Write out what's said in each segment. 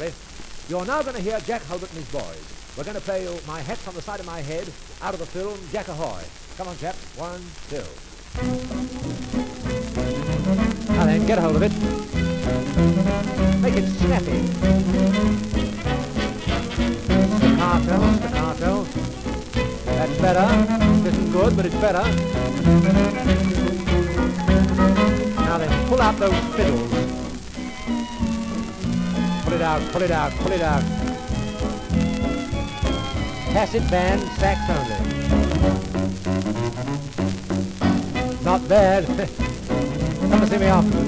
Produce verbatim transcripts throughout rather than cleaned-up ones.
sorry. You're now going to hear Jack Hulbert and his boys. We're going to play you My Hat's on the Side of My Head out of the film Jack Ahoy. Come on, chaps. One, two. Now then, get a hold of it. Make it snappy. Staccato, staccato. That's better. This isn't good, but it's better. Now then, pull out those fiddles. Pull it out, pull it out, pull it out. Tacit band, sax only. Not bad. Come and see me afterwards.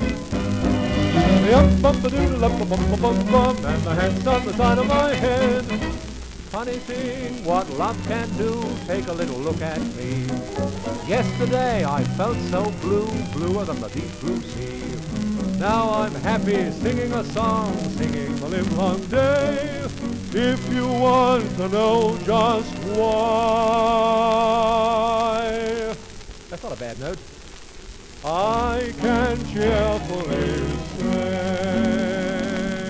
And my hand's on the side of my head. Funny thing, what love can do. Take a little look at me. Yesterday I felt so blue, bluer than the deep blue sea. Now I'm happy singing a song, singing the livelong day. If you want to know just why, that's not a bad note. I can cheerfully say,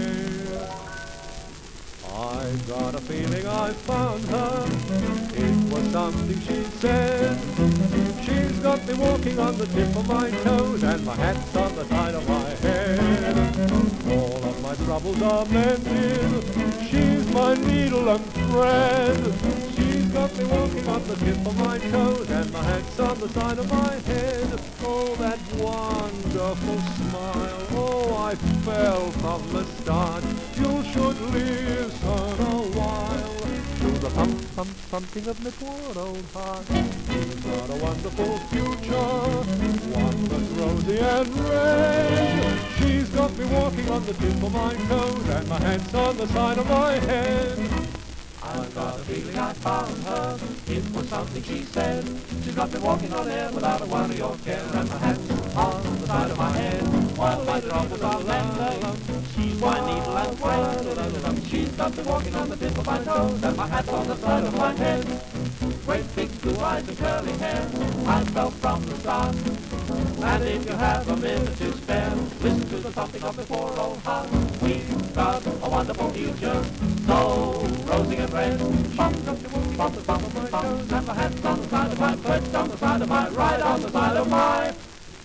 I got a feeling I found her. It was something she said. She's got me walking on the tip of my toes, and my hat's on the side of my head. All of my troubles are mended. She's my needle and thread. She's got me walking on the tip of my toes, and my hat's on the side of my head. Oh, that wonderful smile. Oh, I fell from the start. You should listen a while to the thump, thump, thumping of my poor old heart. She's got a wonderful future, one that's rosy and red. She's got me walking on the tip of my toes, and my hand's on the side of my head. I've got a feeling I found her. It was something she said. She's got me walking on air without a worry or care, and my hat's on the side of my head. While my troubles are mended, she's my needle and thread. She's got me walking on the tip of my toes, and my hat's on the side of my head. Great big blue eyes and curly hair, I felt from the start. And if you have a minute to spare, listen to the thumping of the poor old heart. We've got a wonderful future, so rosy and red. Bump, bump, bump, bump, bump, bump, bump, and my hat's on the side of my foot, on the side of my right, on the side of my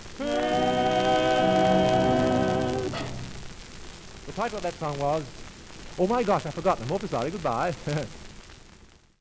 head. The title of that song was, oh my gosh, I forgot, I'm awfully sorry, goodbye.